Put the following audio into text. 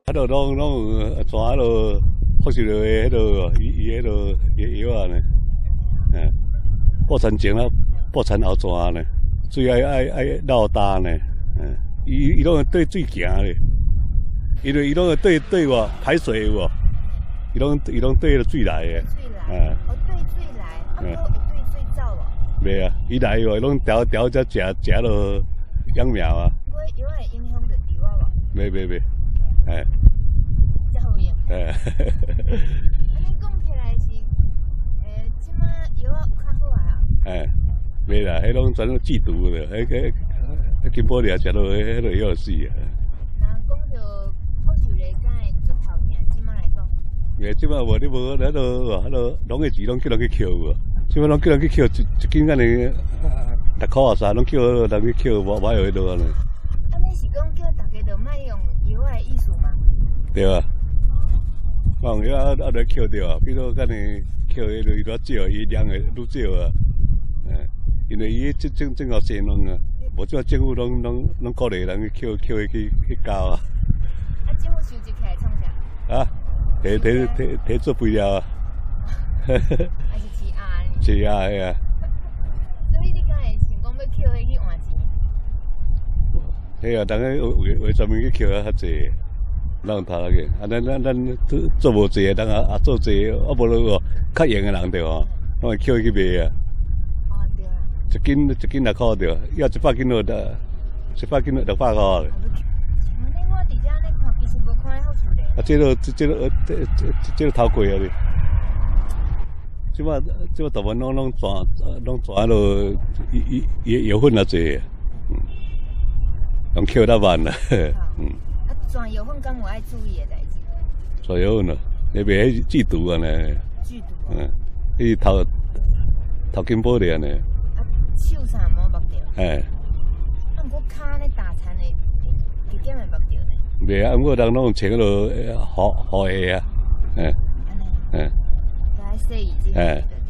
都拢抓迄落福寿螺的迄落伊迄落药啊呢，爆产前啊，爆产后抓呢，水爱绕大呢，伊拢会对水行咧，伊拢会对我排水有无？伊拢对水来的。 水来，对水来，啊，对水走哦。 袂啊，伊来哦，伊拢调才食落养苗啊。 我药会影响到猪啊无？ 袂， 遮好用。安尼讲起来是，即马药啊较好啊。 袂啦，迄拢全制毒的，迄金宝利食落迄落药死啊。 那讲到福寿螺，敢会出头疼？即马来讲。 即摆无你无迄落农业局拢叫人去扣无？即摆拢叫人去扣一斤安尼6块啊，拢叫人去扣，无有迄落安尼。 安尼是讲叫大家着莫用药的意思吗？ 对啊，放药啊来扣掉啊，比如讲呢扣迄落愈少，伊量会愈少啊。因为伊正好先弄啊，无即政府拢鼓励人去扣去交啊。 啊，政府收集起来创啥？ 啊，摕做肥料啊。 还是饲鸭？ 饲鸭嘿啊。 所以你敢会想讲要扣迄去换钱？ 嘿啊，人个为专门去扣啊较济，人头个。啊，咱做无济个，人也做济，啊无咯较闲个人对哦，拢会扣去卖啊。一斤6块着，要100斤就100斤600块咧。 安尼我伫遮咧看，其实无看到福寿螺。 啊，这个头过啊咧。即摆大部分拢转落伊药粉啊济，用扣得慢啦。 啊，转药粉敢有爱注意的代志？ 转药粉啊，你袂迄制毒啊呢？ 剧毒。 迄头金宝利安尼。 手啥摸目着？ 啊， 毋过骹咧打残的，一点会目着呢。 袂啊，毋过人拢穿迄落雨鞋啊， 安尼。来洗衣机。